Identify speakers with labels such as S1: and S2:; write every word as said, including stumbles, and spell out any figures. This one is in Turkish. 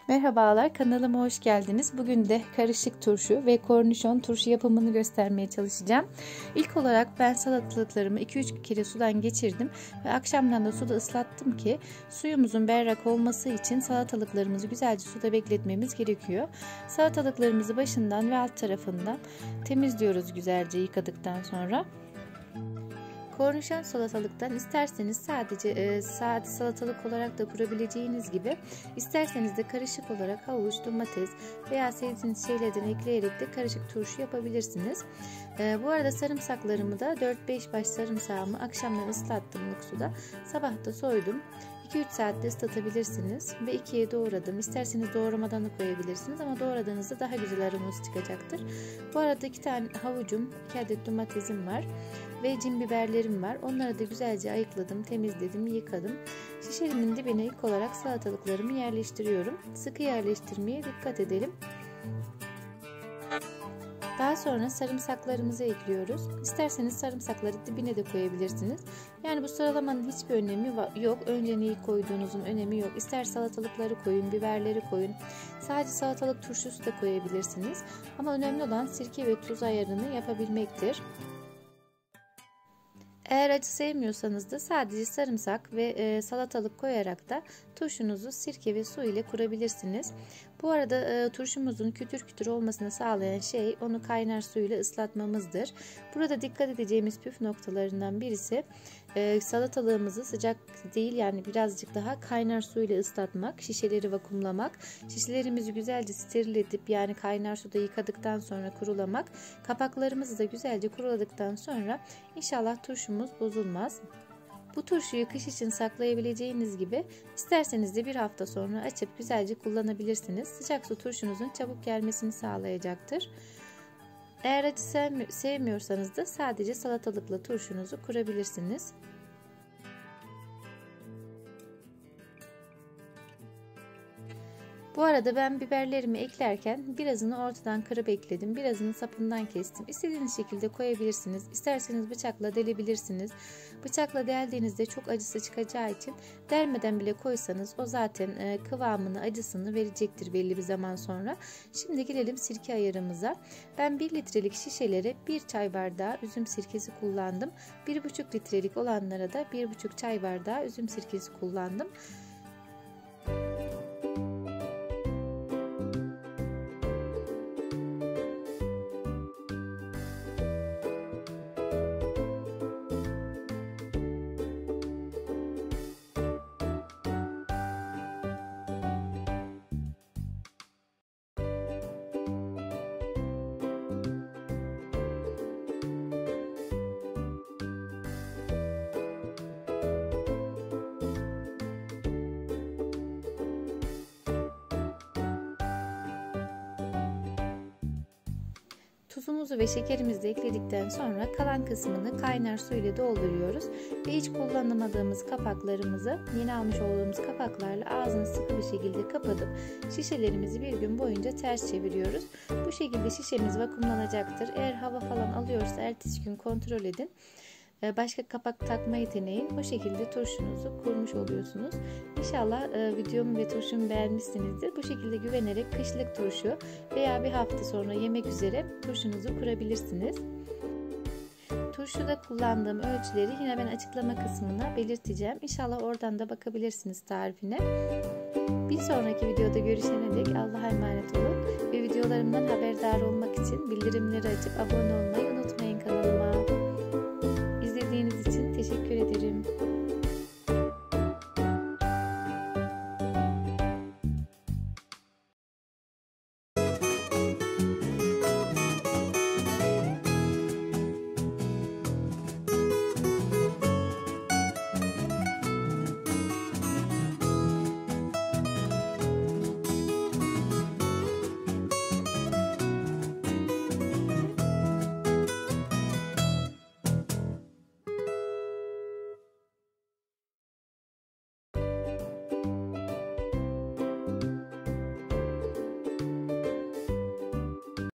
S1: Merhabalar, kanalıma hoş geldiniz. Bugün de karışık turşu ve kornişon turşu yapımını göstermeye çalışacağım. İlk olarak ben salatalıklarımı iki üç kere sudan geçirdim ve akşamdan da suda ıslattım ki suyumuzun berrak olması için salatalıklarımızı güzelce suda bekletmemiz gerekiyor. Salatalıklarımızı başından ve alt tarafından temizliyoruz güzelce yıkadıktan sonra. Kornişon salatalıktan isterseniz sadece e, sade salatalık olarak da kurabileceğiniz gibi, isterseniz de karışık olarak havuç, domates veya sevdiğiniz şeylerden ekleyerek de karışık turşu yapabilirsiniz. E, bu arada sarımsaklarımı da dört beş baş sarımsağımı akşamdan ıslattım ılık suda. Sabah da soydum. iki üç saatte ıslatabilirsiniz ve ikiye doğradım. İsterseniz doğramadan da koyabilirsiniz ama doğradığınızda daha güzel aroması çıkacaktır. Bu arada iki tane havucum, iki adet domatesim var ve cin biberlerim var. Onları da güzelce ayıkladım, temizledim, yıkadım. Şişelimin dibine ilk olarak salatalıklarımı yerleştiriyorum. Sıkı yerleştirmeye dikkat edelim. Daha sonra sarımsaklarımızı ekliyoruz. İsterseniz sarımsakları dibine de koyabilirsiniz. Yani bu sıralamanın hiçbir önemi yok. Önce neyi koyduğunuzun önemi yok. İster salatalıkları koyun, biberleri koyun. Sadece salatalık turşusu da koyabilirsiniz. Ama önemli olan sirke ve tuz ayarını yapabilmektir. Eğer acı sevmiyorsanız da sadece sarımsak ve e, salatalık koyarak da turşunuzu sirke ve su ile kurabilirsiniz. Bu arada e, turşumuzun kütür kütür olmasını sağlayan şey onu kaynar su ile ıslatmamızdır. Burada dikkat edeceğimiz püf noktalarından birisi e, salatalığımızı sıcak değil, yani birazcık daha kaynar su ile ıslatmak, şişeleri vakumlamak, şişelerimizi güzelce steril edip yani kaynar suda yıkadıktan sonra kurulamak, kapaklarımızı da güzelce kuruladıktan sonra inşallah turşumuz bozulmaz. Bu turşuyu kış için saklayabileceğiniz gibi isterseniz de bir hafta sonra açıp güzelce kullanabilirsiniz. Sıcak su turşunuzun çabuk gelmesini sağlayacaktır. Eğer acı sevmiyorsanız da sadece salatalıkla turşunuzu kurabilirsiniz. Bu arada ben biberlerimi eklerken birazını ortadan kırıp ekledim. Birazını sapından kestim. İstediğiniz şekilde koyabilirsiniz. İsterseniz bıçakla delebilirsiniz. Bıçakla deldiğinizde çok acısı çıkacağı için delmeden bile koysanız o zaten kıvamını, acısını verecektir belli bir zaman sonra. Şimdi gelelim sirke ayarımıza. Ben bir litrelik şişelere bir çay bardağı üzüm sirkesi kullandım. bir buçuk litrelik olanlara da bir buçuk çay bardağı üzüm sirkesi kullandım. Tuzumuzu ve şekerimizi de ekledikten sonra kalan kısmını kaynar su ile dolduruyoruz ve hiç kullanamadığımız kapaklarımızı yeni almış olduğumuz kapaklarla ağzını sıkı bir şekilde kapatıp şişelerimizi bir gün boyunca ters çeviriyoruz. Bu şekilde şişemiz vakumlanacaktır. Eğer hava falan alıyorsa ertesi gün kontrol edin. Başka kapak takmayı deneyin. O şekilde turşunuzu kurmuş oluyorsunuz. İnşallah e, videomu ve turşumu beğenmişsinizdir. Bu şekilde güvenerek kışlık turşu veya bir hafta sonra yemek üzere turşunuzu kurabilirsiniz. Turşuda kullandığım ölçüleri yine ben açıklama kısmına belirteceğim. İnşallah oradan da bakabilirsiniz tarifine. Bir sonraki videoda görüşene dek Allah'a emanet olun ve videolarımdan haberdar olmak için bildirimleri açıp abone olmayı